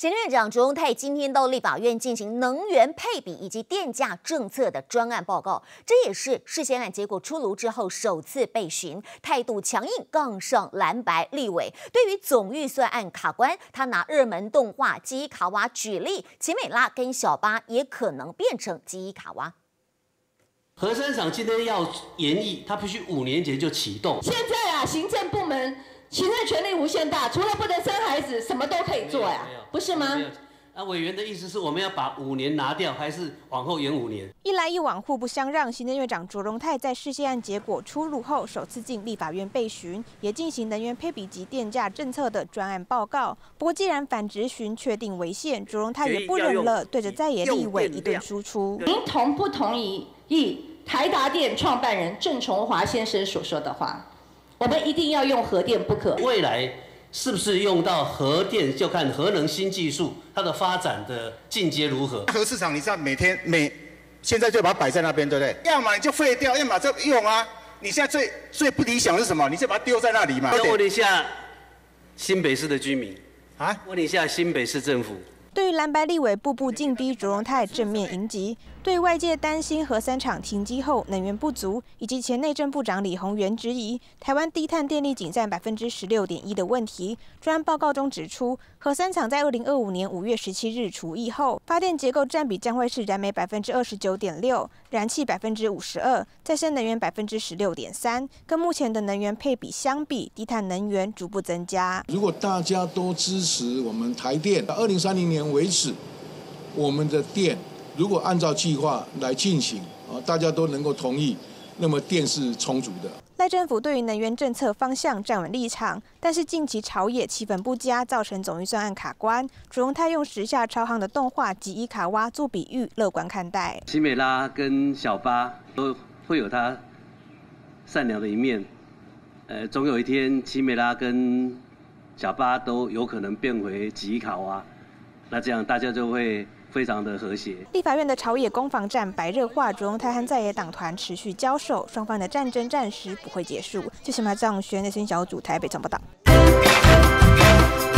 行政院长卓荣泰今天到立法院进行能源配比以及电价政策的专案报告，这也是释宪案结果出炉之后首次被询，态度强硬，杠上蓝白立委。对于总预算案卡关，他拿热门动画记忆卡娃举例，奇美拉跟小巴也可能变成记忆卡娃。 核三厂今天要研议，它必须5年前就启动。 现在啊，行政部门行政权力无限大，除了不能生孩子，什么都可以做呀，不是吗？ 委员的意思是我们要把5年拿掉，还是往后延5年？ 一来一往，互不相让。行政院长卓荣泰在释宪案结果出炉后，首次进立法院备询，也进行能源配比及电价政策的专案报告。不过，既然反质询确定违宪，卓荣泰也不忍了，对着在野立委一顿输出。 您同不同意台达电创办人郑崇华先生所说的话？我们一定要用核电不可。 未来是不是用到核电，就看核能新技术它的发展的进阶如何。 核市场你知道现在就把它摆在那边，对不对？要么你就废掉，要么就用啊。你现在最不理想是什么？你就把它丢在那里嘛。 要问一下新北市的居民啊，问一下新北市政府。 对于蓝白立委步步进逼，卓荣泰正面迎击。对外界担心核三厂停机后能源不足，以及前内政部长李鸿源质疑台湾低碳电力仅占16.1%的问题，专案报告中指出，核三厂在2025年5月17日除役后，发电结构占比将会是燃煤29.6%，燃气52%，再生能源16.3%，跟目前的能源配比相比，低碳能源逐步增加。 如果大家都支持我们台电，2030年为止，我们的电如果按照计划来进行，大家都能够同意，那么电是充足的。 赖政府对于能源政策方向站稳立场，但是近期朝野气氛不佳，造成总预算案卡关。卓荣泰用时下超夯的动画吉伊卡哇做比喻，乐观看待。 奇美拉跟小巴都会有它善良的一面，总有一天奇美拉跟小巴都有可能变回吉伊卡哇，那这样大家就会非常的和谐。 立法院的朝野攻防战白热化，卓荣泰和在野党团持续交手，双方的战争暂时不会结束。这是马兆轩的新小组台北总报道。